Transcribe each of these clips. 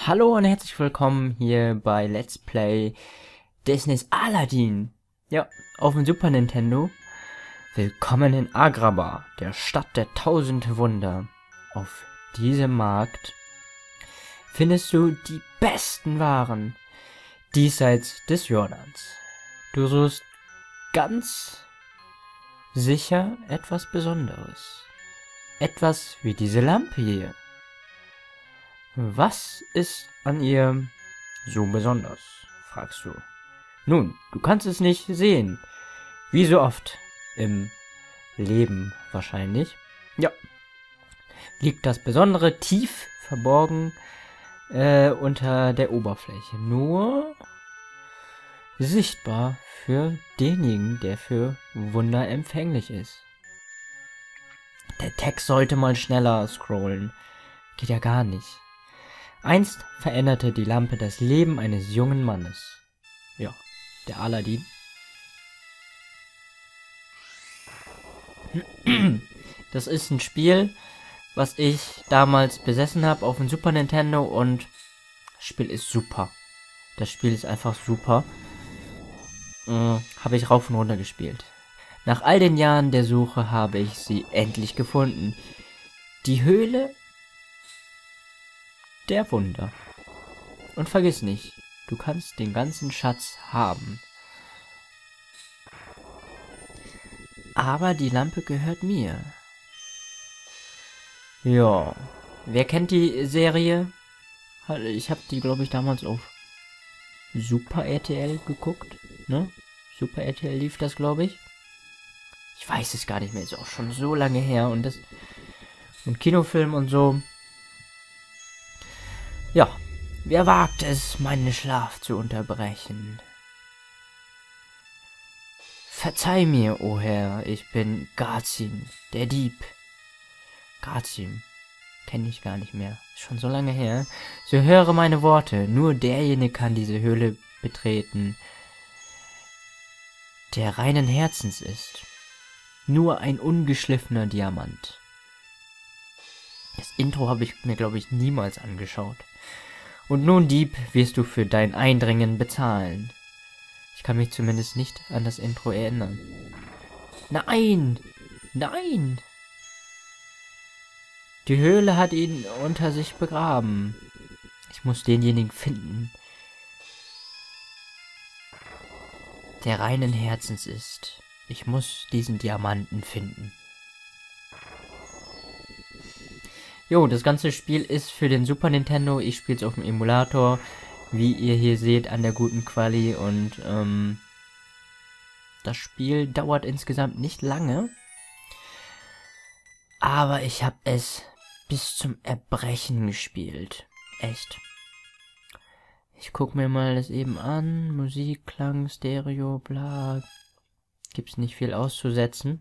Hallo und herzlich willkommen hier bei Let's Play Disneys Aladdin. Ja, auf dem Super Nintendo. Willkommen in Agrabah, der Stadt der 1000 Wunder. Auf diesem Markt findest du die besten Waren diesseits des Jordans. Du suchst ganz sicher etwas Besonderes. Etwas wie diese Lampe hier. Was ist an ihr so besonders, fragst du. Nun, du kannst es nicht sehen. Wie so oft im Leben wahrscheinlich. Ja, liegt das Besondere tief verborgen unter der Oberfläche. Nur sichtbar für denjenigen, der für Wunder empfänglich ist. Der Text sollte mal schneller scrollen. Geht ja gar nicht. Einst veränderte die Lampe das Leben eines jungen Mannes. Ja, der Aladdin. Das ist ein Spiel, was ich damals besessen habe auf dem Super Nintendo und das Spiel ist super. Das Spiel ist einfach super. Habe ich rauf und runter gespielt. Nach all den Jahren der Suche habe ich sie endlich gefunden. Die Höhle der Wunder. Und vergiss nicht, du kannst den ganzen Schatz haben. Aber die Lampe gehört mir. Ja. Wer kennt die Serie? Ich habe die, glaube ich, damals auf Super RTL geguckt. Ne? Super RTL lief das, glaube ich. Ich weiß es gar nicht mehr. Ist auch schon so lange her. Und Kinofilm und so. Ja. Wer wagt es, meinen Schlaf zu unterbrechen? Verzeih mir, o Herr, ich bin Gazim, der Dieb. Gazim, kenne ich gar nicht mehr, schon so lange her. So höre meine Worte, nur derjenige kann diese Höhle betreten, der reinen Herzens ist. Nur ein ungeschliffener Diamant. Das Intro habe ich mir, glaube ich, niemals angeschaut. Und nun, Dieb, wirst du für dein Eindringen bezahlen. Ich kann mich zumindest nicht an das Intro erinnern. Nein! Nein! Die Höhle hat ihn unter sich begraben. Ich muss denjenigen finden, der reinen Herzens ist. Ich muss diesen Diamanten finden. Jo, das ganze Spiel ist für den Super Nintendo. Ich spiele es auf dem Emulator, wie ihr hier seht, an der guten Quali. Und das Spiel dauert insgesamt nicht lange. Aber ich habe es bis zum Erbrechen gespielt. Echt. Ich guck mir mal das eben an. Musik, Klang, Stereo, bla. Gibt's nicht viel auszusetzen.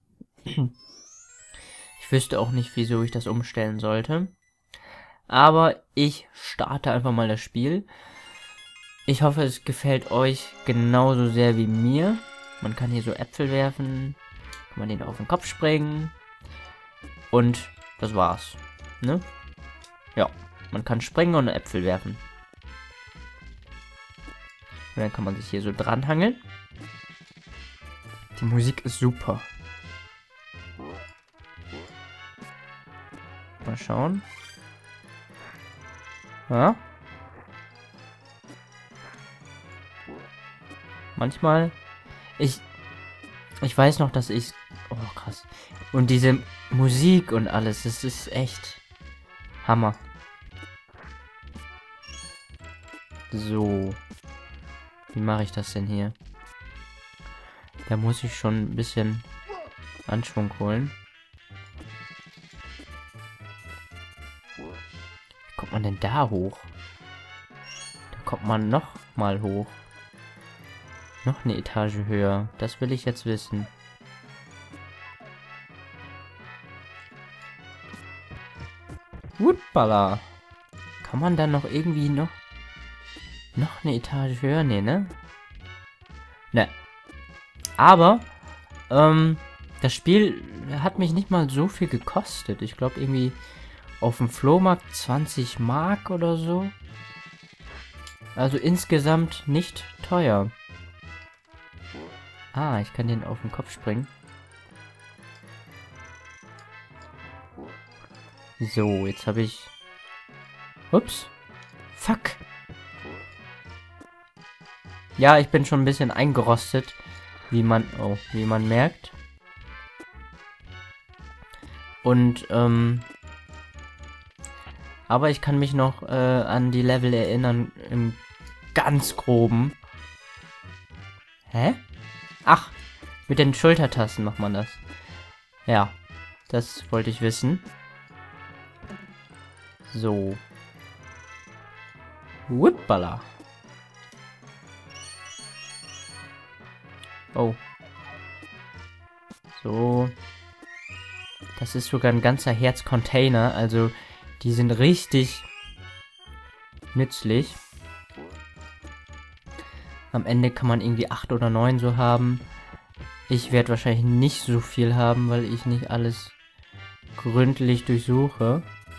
Ich wüsste auch nicht, wieso ich das umstellen sollte. Aber ich starte einfach mal das Spiel. Ich hoffe, es gefällt euch genauso sehr wie mir. Man kann hier so Äpfel werfen. Kann man den auf den Kopf springen. Und das war's. Ne? Ja, man kann springen und Äpfel werfen. Und dann kann man sich hier so dranhangeln. Die Musik ist super. Mal schauen. Ja. Manchmal. Ich weiß noch, dass ich. Oh, krass. Und diese Musik und alles, das ist echt Hammer. So. Wie mache ich das denn hier? Da muss ich schon ein bisschen Anschwung holen. Wie kommt man denn da hoch? Da kommt man noch mal hoch. Noch eine Etage höher. Das will ich jetzt wissen. Wuppala. Kann man dann noch irgendwie noch eine Etage höher? Nee, ne? Ne. Aber, das Spiel hat mich nicht mal so viel gekostet. Ich glaube irgendwie auf dem Flohmarkt 20 Mark oder so. Also insgesamt nicht teuer. Ah, ich kann den auf den Kopf springen. So, jetzt habe ich... Ups. Fuck. Ja, ich bin schon ein bisschen eingerostet, wie man merkt. Und, aber ich kann mich noch an die Level erinnern, im ganz groben. Hä? Ach, mit den Schultertasten macht man das. Ja, das wollte ich wissen. So. Whippala. Oh. So. Das ist sogar ein ganzer Herzcontainer, also die sind richtig nützlich. Am Ende kann man irgendwie 8 oder 9 so haben. Ich werde wahrscheinlich nicht so viel haben, weil ich nicht alles gründlich durchsuche.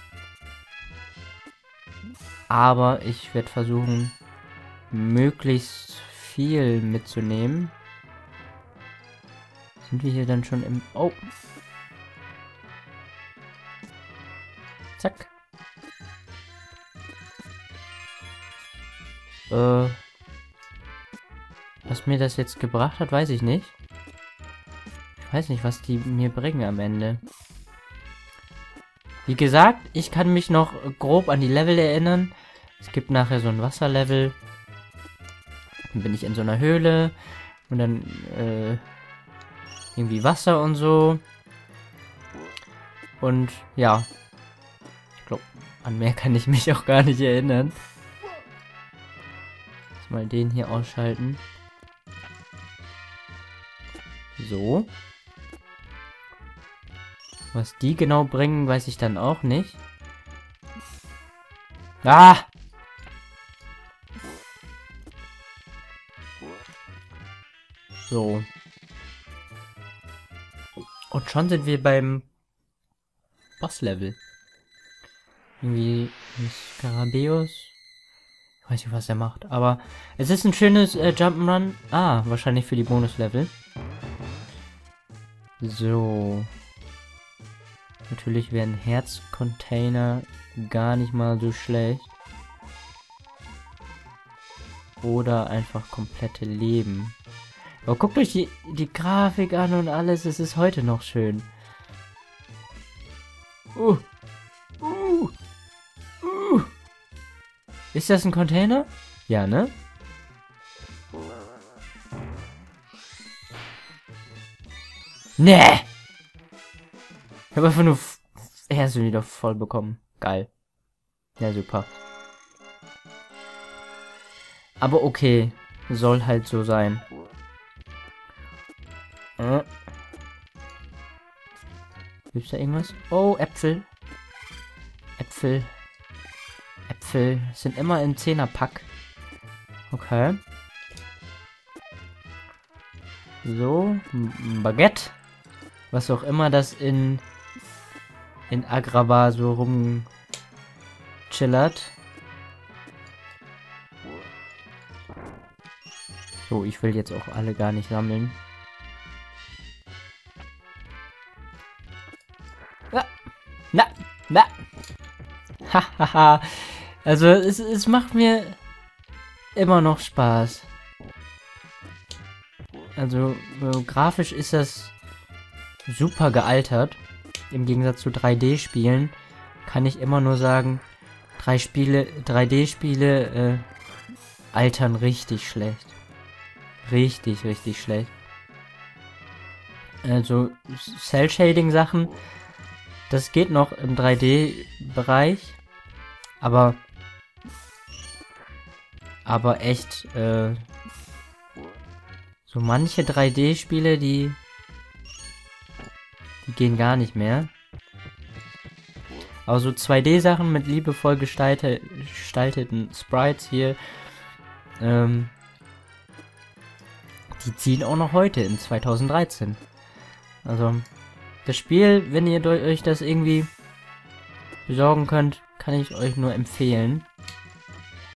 Aber ich werde versuchen, möglichst viel mitzunehmen. Sind wir hier dann schon im... Oh! Zack. Was mir das jetzt gebracht hat, weiß ich nicht. Ich weiß nicht, was die mir bringen am Ende. Wie gesagt, ich kann mich noch grob an die Level erinnern. Es gibt nachher so ein Wasserlevel. Dann bin ich in so einer Höhle. Und dann, irgendwie Wasser und so. Und, ja. Ich glaube, an mehr kann ich mich auch gar nicht erinnern. Jetzt mal den hier ausschalten. So. Was die genau bringen, weiß ich dann auch nicht. Ah! So. Und schon sind wir beim Bosslevel. Irgendwie ein Skarabäus. Ich weiß nicht, was er macht, aber es ist ein schönes Jump'n'Run. Ah, wahrscheinlich für die Bonuslevel. So. Natürlich wären Herzcontainer gar nicht mal so schlecht. Oder einfach komplette Leben. Aber guckt euch die Grafik an und alles. Es ist heute noch schön. Ist das ein Container? Ja, ne? Nee! Ich habe einfach nur Herzen wieder voll bekommen. Geil. Ja, super. Aber okay. Soll halt so sein. Gibt's da irgendwas? Oh, Äpfel. Äpfel. Äpfel sind immer im 10er-Pack. Okay. So, ein Baguette. Was auch immer das in Agrabah so rumchillert. So, ich will jetzt auch alle gar nicht sammeln. Na. Hahaha. Also, es macht mir immer noch Spaß. Also, grafisch ist das super gealtert. Im Gegensatz zu 3D-Spielen kann ich immer nur sagen, 3D-Spiele altern richtig schlecht. Richtig schlecht. Also Cell-Shading-Sachen, das geht noch im 3D-Bereich, aber echt, so manche 3D-Spiele, die gehen gar nicht mehr. Aber so 2D-Sachen mit liebevoll gestalteten Sprites hier, die ziehen auch noch heute in 2013. Also, das Spiel, wenn ihr euch das irgendwie besorgen könnt, kann ich euch nur empfehlen.